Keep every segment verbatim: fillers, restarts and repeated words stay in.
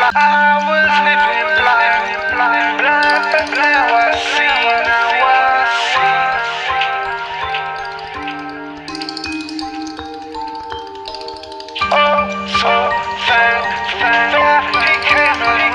I was living blind, blind, blind, but now I see, now I see. Oh, so thankful that he came and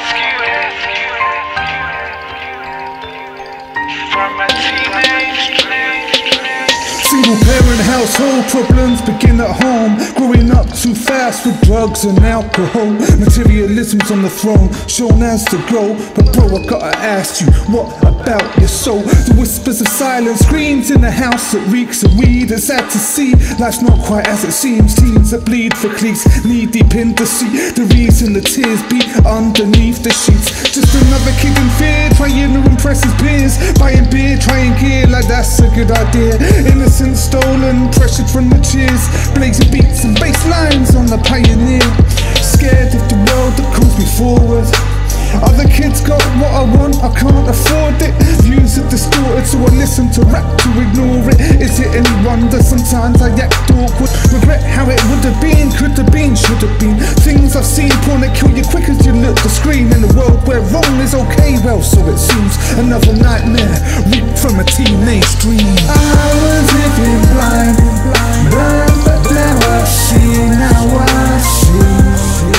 rescued from a teenage dream. Single parent household problems begin at home. Growing up too fast with drugs and alcohol. Materialism's on the throne, shown as to grow. But bro, I gotta ask you, what about your soul? The whispers of silence, screams in the house that reeks of weed. It's sad to see, life's not quite as it seems. Teens that bleed for cliques, knee deep in deceit. The reason the tears beat underneath the sheets. Just another kid in fear, trying to impress his peers. Buying beer, trying gear like that's a good idea. Innocence stolen, pressured from the cheers. Blazing beats and bass lines on the pioneer. Scared of the world that calls me forward. Other kids got what I want, I can't afford it. Views are distorted, so I listen to rap to ignore it. Is it any wonder sometimes I act awkward? Regret how it would have been, could have been, should have been. Things I've seen porn that kill you quick as you look the screen. In a world where wrong is okay, well so it seems. Another nightmare, ripped from a teenage dream. I was living blind, blind, but now I see, now I see.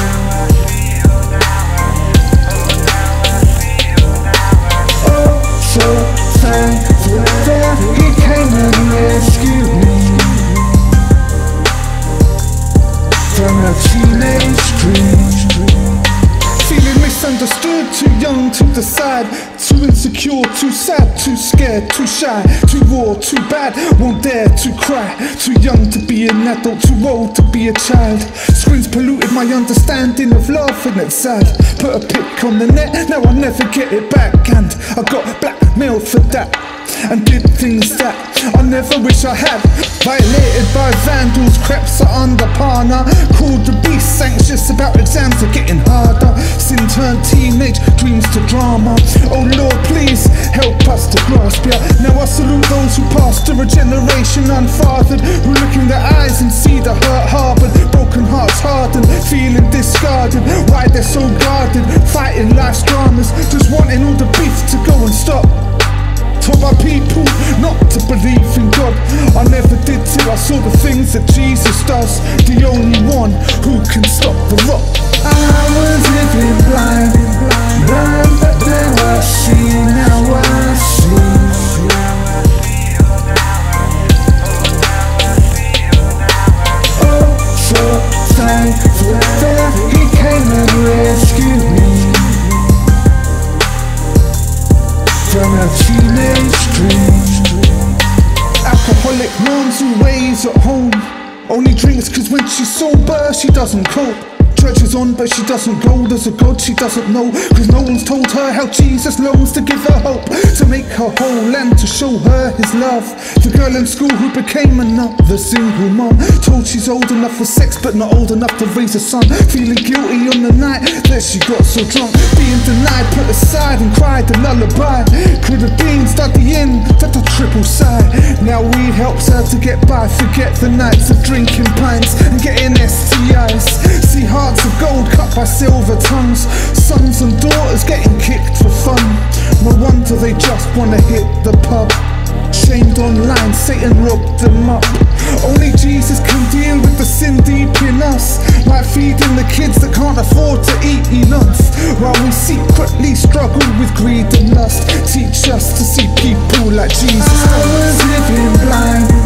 So thankful that he came and rescued me from a teenage dream. Feeling misunderstood, too young to decide. Too insecure, too sad, too scared, too shy. Too raw, too bad, won't dare to cry. Too young to be an adult, too old to be a child. Screens polluted my understanding of love and it's sad. Put a pic on the net, now I'll never get it back. And I got blackmailed for that, and did things that I never wish I had. Violated by vandals, creps are under partner. Called the beast, anxious about exams are getting harder. Sin turned teenage dreams to drama. Oh Lord, please help us to grasp ya. Now I salute those who passed through a generation unfathered, who look in their eyes and see the hurt harbored. Broken hearts hardened, feeling discarded. Why they're so guarded, fighting life's dramas, just wanting all the beef to go and stop. Told my people not to believe in God. I never did till I saw the things that Jesus does. The only one who can stop the rot. I was living blind, blind, but now I see, now I see. Oh, so thankful that he came and rescued me from a teenage dream. Alcoholic moms who ways at home, only drinks cause when she's sober she doesn't cope. Church is on but she doesn't go, there's a God she doesn't know. Cause no one's told her how Jesus longs to give her hope, to make her whole and to show her his love. The girl in school who became another single mom, told she's old enough for sex but not old enough to raise a son. Feeling guilty on the night that she got so drunk, being denied, put aside and cried a lullaby. Could have been studying, that's a triple sigh. Now weed helps her to get by, forget the nights of drinking pints and getting S T Is. See hearts of gold cut by silver tongues, sons and daughters getting kicked for fun. No wonder they just wanna hit the pub. Shamed online, Satan robbed them up. Only Jesus can deal with the sin deep in us, like feeding the kids that can't afford to eat enough, while we secretly struggle with greed and lust. Teach us to see people like Jesus. I was living blind,